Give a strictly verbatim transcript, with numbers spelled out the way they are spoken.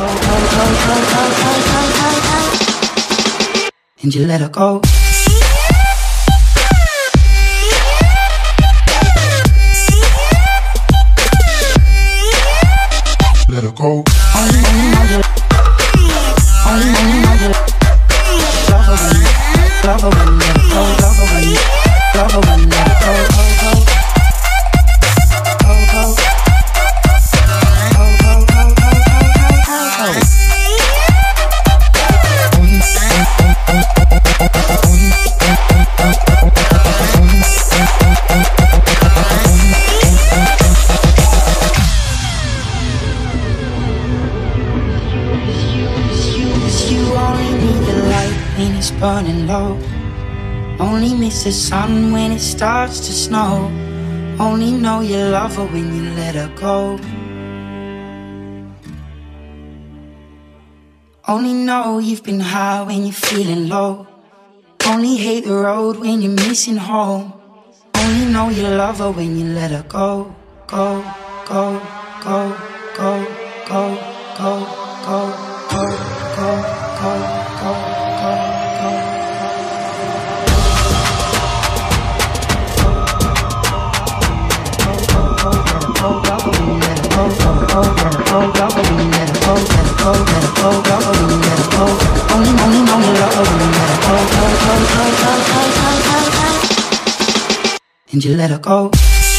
and you let her go. Let her go. Only, only know you. Only, only know you. Love her when you, love her when you let her go. Love her when you, love her when you let her go. Go, go. Burning low. Only miss the sun when it starts to snow. Only know you love her when you let her go. Only know you've been high when you're feeling low. Only hate the road when you're missing home. Only know you love her when you let her go. Go, go, go, go, go, go, go, go, go, go, go, go. And you let her go.